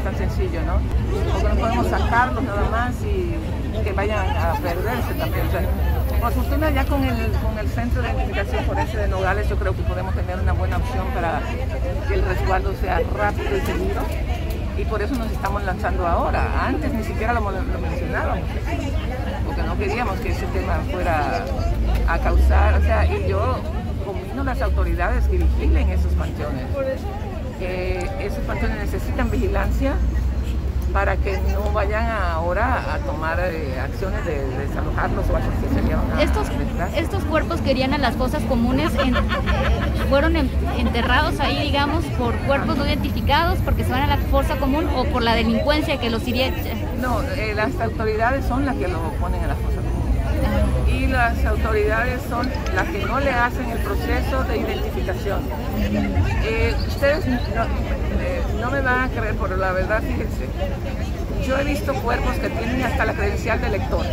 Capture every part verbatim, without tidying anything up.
tan sencillo, ¿no? Porque no podemos sacarlos nada más y que vayan a perderse también. O sea, por fortuna ya con el, con el Centro de Identificación Forense de Nogales yo creo que podemos tener una buena opción para que el resguardo sea rápido y seguro. Y por eso nos estamos lanzando ahora. Antes ni siquiera lo, lo mencionábamos, porque no queríamos que ese tema fuera a causar, o sea, y yo convino a las autoridades que vigilen esos panteones, que esos panteones necesitan vigilancia para que no vayan ahora a tomar eh, acciones de, de desalojarlos o algo así. Sería una estos, estos cuerpos que irían a las fosas comunes en, fueron en, enterrados ahí, digamos, por cuerpos no identificados, porque se van a la fosa común o por la delincuencia que los iría. No, eh, las autoridades son las que lo ponen en la fosa común. Y las autoridades son las que no le hacen el proceso de identificación. Eh, ustedes no, eh, no me van a creer, pero la verdad, fíjense, yo he visto cuerpos que tienen hasta la credencial de elector.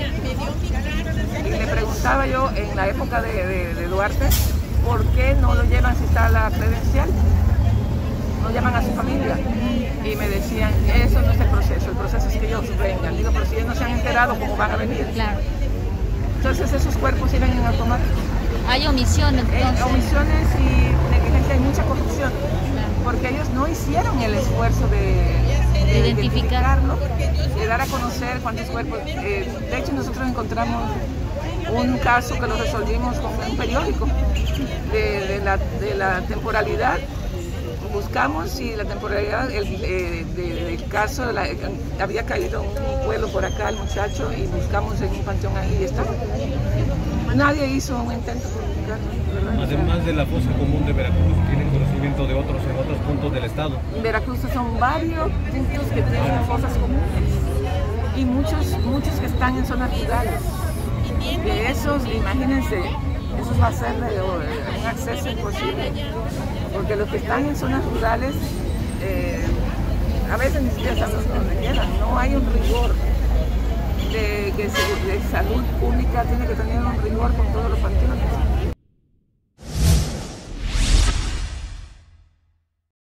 Y le preguntaba yo en la época de, de, de Duarte, ¿por qué no lo llevan si está la credencial? No llaman a su familia. Y me decían, eso no es el proceso, el proceso es que ellos vengan. Digo, pero si ellos no se han enterado, ¿cómo van a venir? Claro. Entonces esos cuerpos iban en automático. Hay omisión, entonces. Eh, omisiones y negligencia, hay mucha corrupción, porque ellos no hicieron el esfuerzo de, de identificarlo, de dar a conocer cuántos cuerpos. Eh, de hecho, nosotros encontramos un caso que lo resolvimos con un periódico de, de, la, de la temporalidad. Buscamos y la temporalidad el, eh, de, del caso, de la, había caído un pueblo por acá el muchacho y buscamos en un panteón ahí y está. Nadie hizo un intento por buscarlo. Además de la fosa común de Veracruz, ¿tienen conocimiento de otros en otros puntos del estado? En Veracruz son varios puntos que tienen fosas comunes y muchos, muchos que están en zonas rurales. De esos, imagínense, eso va a ser un acceso imposible, porque los que están en zonas rurales eh, a veces ni siquiera saben dónde quedan, no hay un rigor de, que se, de salud pública, tiene que tener un rigor con todos los panteones.